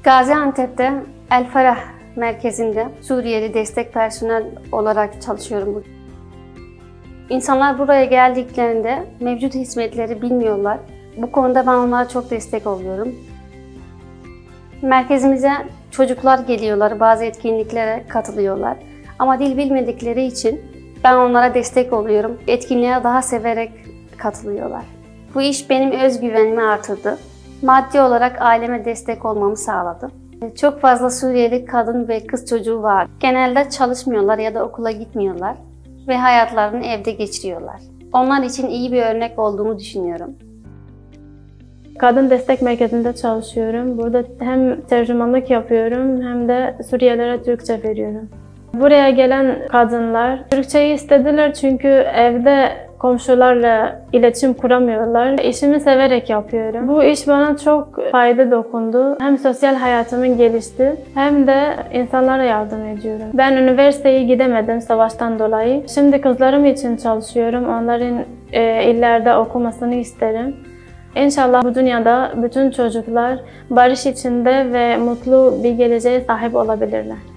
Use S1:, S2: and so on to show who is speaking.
S1: Gaziantep'te El Farah merkezinde Suriyeli destek personel olarak çalışıyorum. İnsanlar buraya geldiklerinde mevcut hizmetleri bilmiyorlar. Bu konuda ben onlara çok destek oluyorum. Merkezimize çocuklar geliyorlar, bazı etkinliklere katılıyorlar. Ama dil bilmedikleri için ben onlara destek oluyorum. Etkinliğe daha severek katılıyorlar. Bu iş benim özgüvenimi artırdı. Maddi olarak aileme destek olmamı sağladı. Çok fazla Suriyeli kadın ve kız çocuğu var. Genelde çalışmıyorlar ya da okula gitmiyorlar ve hayatlarını evde geçiriyorlar. Onlar için iyi bir örnek olduğumu düşünüyorum.
S2: Kadın Destek Merkezi'nde çalışıyorum. Burada hem tercümanlık yapıyorum hem de Suriyelilere Türkçe veriyorum. Buraya gelen kadınlar Türkçeyi istediler çünkü evde komşularla iletişim kuramıyorlar. İşimi severek yapıyorum. Bu iş bana çok fayda dokundu. Hem sosyal hayatımın gelişti hem de insanlara yardım ediyorum. Ben üniversiteye gidemedim savaştan dolayı. Şimdi kızlarım için çalışıyorum. Onların ileride okumasını isterim. İnşallah bu dünyada bütün çocuklar barış içinde ve mutlu bir geleceğe sahip olabilirler.